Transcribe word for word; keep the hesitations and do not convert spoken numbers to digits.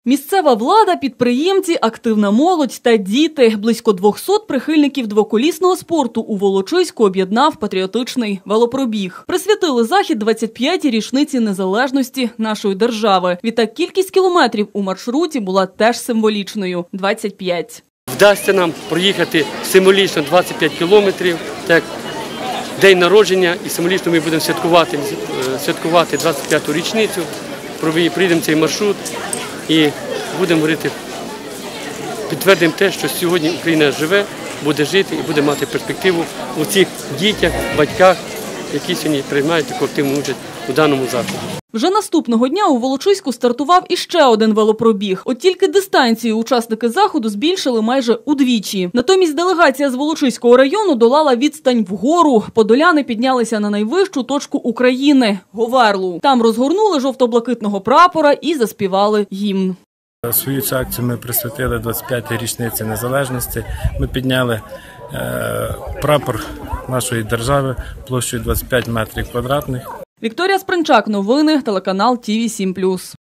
Місцева влада, підприємці, активна молодь та діти. Близько двохсот прихильників двоколісного спорту у Волочиську об'єднав патріотичний велопробіг. Присвятили захід двадцять п'ятій річниці незалежності нашої держави. Відтак кількість кілометрів у маршруті була теж символічною – двадцять п'ять. Вдасться нам проїхати символічно двадцять п'ять кілометрів, так, день народження, і символічно ми будемо святкувати, святкувати двадцять п'яту річницю, приїдемо цей маршрут і будемо говорити, підтвердимо те, що сьогодні Україна живе, буде жити і буде мати перспективу у цих дітях, батьках, які сьогодні приймають таку активну участь у даному заході. Вже наступного дня у Волочиську стартував іще один велопробіг. От тільки дистанцію учасники заходу збільшили майже удвічі. Натомість делегація з Волочиського району долала відстань вгору. Подоляни піднялися на найвищу точку України – Говерлу. Там розгорнули жовто-блакитного прапора і заспівали гімн. Свою цю акцію ми присвятили двадцять п'ятій річниці незалежності. Ми підняли е, прапор нашої держави площею двадцять п'ять метрів квадратних. Вікторія Спринчак, новини, телеканал Ті Ві сім плюс.